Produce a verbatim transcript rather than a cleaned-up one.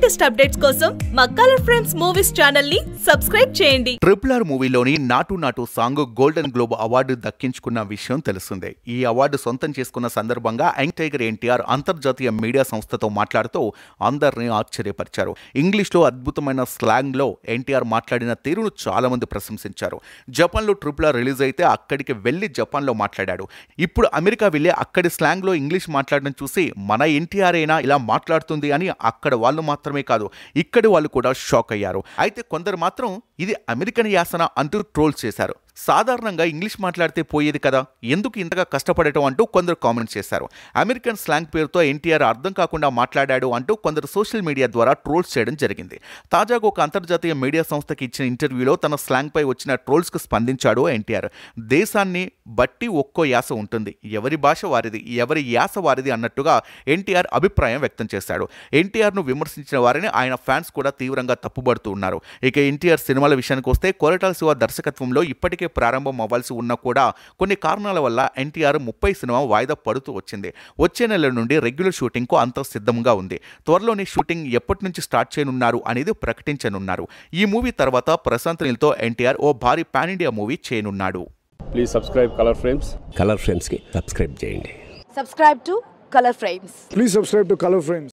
Latest updates కోసం మా colour frames movies channel ని సబ్స్క్రైబ్ చేయండి. ట్రిపుల్ ఆర్ మూవీలోని Naatu Naatu song golden globe award దక్కించుకున్న విషయం తెలిసిందే. ఈ అవార్డు సొంతం చేసుకున్న సందర్భంగా యంగ్ టైగర్ ఎన్టీఆర్ అంతర్జాతీయ మీడియా సంస్థతో మాట్లాడుతూ అందరినీ ఆశ్చర్యపరిచారు. ఇంగ్లీష్లో అద్భుతమైన స్లాంగ్లో ఎన్టీఆర్ మాట్లాడిన తీరును చాలా మంది ప్రశంసించారు. జపాన్లో ట్రిపుల్ ఆర్ రిలీజ్ అయితే అక్కడికి వెళ్లి జపాన్లో మాట్లాడాడు. ఇప్పుడు అమెరికా వెళ్లి అక్కడి స్లాంగ్లో ఇంగ్లీష్ మాట్లాడడం చూసి మన ఎన్టీఆర్ అయినా ఇలా మాట్లాడుతుంది అని అక్కడ వాళ్ళు మాత్రమే కాదు, ఇక్కడి వాళ్ళు కూడా షాక్ అయ్యారు. అయితే కొందరు మాత్రం ఇది అమెరికన్ యాసన అంటూ ట్రోల్ చేశారు. సాధారణంగా ఇంగ్లీష్ మాట్లాడితే పోయేది కదా, ఎందుకు ఇంతగా కష్టపడటం అంటూ కొందరు కామెంట్స్ చేశారు. అమెరికన్ స్లాంగ్ పేరుతో ఎన్టీఆర్ అర్థం కాకుండా మాట్లాడాడు అంటూ కొందరు సోషల్ మీడియా ద్వారా ట్రోల్స్ చేయడం జరిగింది. తాజాగా ఒక అంతర్జాతీయ మీడియా సంస్థకి ఇచ్చిన ఇంటర్వ్యూలో తన స్లాంగ్ పై వచ్చిన ట్రోల్స్కు స్పందించాడు ఎన్టీఆర్. దేశాన్ని బట్టి ఒక్కో యాస ఉంటుంది, ఎవరి భాష వారిది, ఎవరి యాస వారిది అన్నట్టుగా ఎన్టీఆర్ అభిప్రాయం వ్యక్తం చేశాడు. ఎన్టీఆర్ను విమర్శించిన వారిని ఆయన ఫ్యాన్స్ కూడా తీవ్రంగా తప్పుబడుతూ ఉన్నారు. ఇక ఎన్టీఆర్ సినిమాల విషయానికి వస్తే కొరటాల శివ దర్శకత్వంలో ఇప్పటికే ప్రారంభం అవ్వాల్సి ఉన్నా కూడా కొన్ని కారణాల వల్ల ఎన్టీఆర్ ముప్పై సినిమా వాయిదా పడుతూ వచ్చింది. వచ్చే నెల నుండి రెగ్యులర్ షూటింగ్కు అంతా సిద్ధంగా ఉంది. త్వరలోనే షూటింగ్ ఎప్పటి నుంచి స్టార్ట్ చేయనున్నారు అనేది ప్రకటించనున్నారు. ఈ మూవీ తర్వాత ప్రశాంత్ నీల్తో ఎన్టీఆర్ ఓ భారీ పాన్ ఇండియా మూవీ చేయనున్నాడు. Please subscribe colour frames. Colour frames కి సబ్స్క్రైబ్ చేయండి. Subscribe to Color Frames. Please subscribe to Color Frames.